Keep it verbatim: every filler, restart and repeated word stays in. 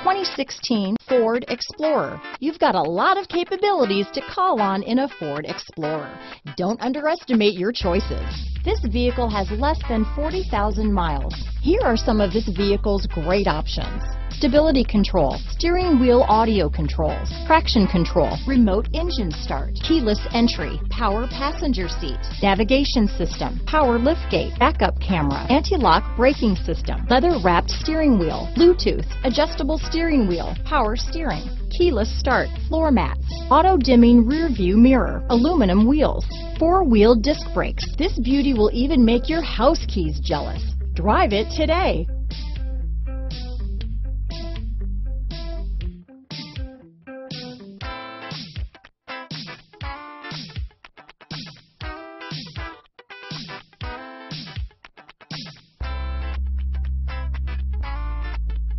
twenty sixteen Ford Explorer. You've got a lot of capabilities to call on in a Ford Explorer. Don't underestimate your choices. This vehicle has less than forty thousand miles. Here are some of this vehicle's great options: stability control, steering wheel audio controls, traction control, remote engine start, keyless entry, power passenger seat, navigation system, power liftgate, backup camera, anti-lock braking system, leather-wrapped steering wheel, Bluetooth, adjustable steering wheel, power steering, keyless start, floor mats, auto-dimming rear view mirror, aluminum wheels, four-wheel disc brakes. This beauty will even make your house keys jealous. Drive it today.